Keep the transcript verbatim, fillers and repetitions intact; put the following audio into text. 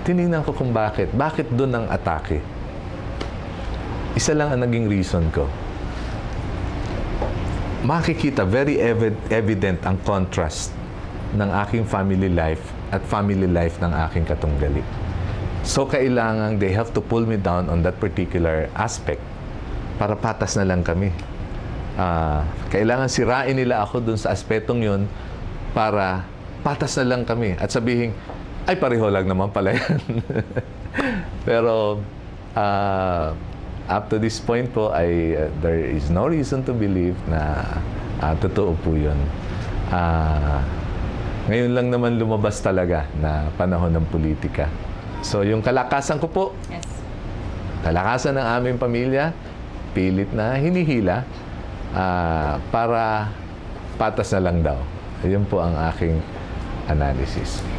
tinignan ko kung bakit. Bakit doon ang atake? Isa lang ang naging reason ko. Makikita, very evid evident ang contrast ng aking family life at family life ng aking katunggali. So, kailangan they have to pull me down on that particular aspect para patas na lang kami. Uh, kailangan sirain nila ako dun sa aspetong yun para patas na lang kami. At sabihin, ay pareho lang naman pala yan. Pero, uh, up to this point po, ay, uh, there is no reason to believe na uh, totoo po yun. Uh, ngayon lang naman lumabas talaga na panahon ng politika. So, yung kalakasan ko po, yes. kalakasan ng aming pamilya, pilit na hinihila uh, para patas na lang daw. Yun po ang aking analysis.